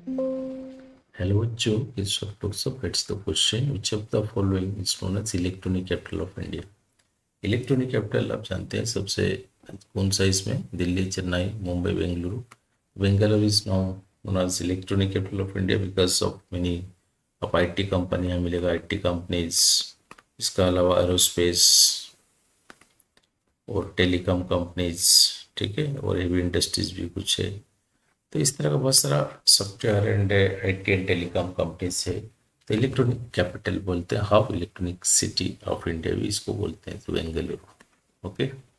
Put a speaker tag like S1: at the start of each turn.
S1: Hello, Joe. It's Dr. Sub. It's the question. Which of the following is known as electronic capital of India? Electronic capital आप जानते हैं सबसे कौन सा इसमें Delhi, Chennai, Mumbai, Bengaluru. Bengaluru is now known as electronic capital of India because of many अब IT company हमें मिलेगा, आईटी कंपनीज. इसका अलावा एरोस्पेस और टेलीकॉम कंपनीज, ठीक है, और हेवी इंडस्ट्रीज भी कुछ है. तो इस तरह का बहुत सारा software and IT and telecom companies है. तो इलेक्ट्रॉनिक कैपिटल बोलते हैं, half electronic city of India भी इसको बोलते हैं, तो बेंगलुरु. ओके.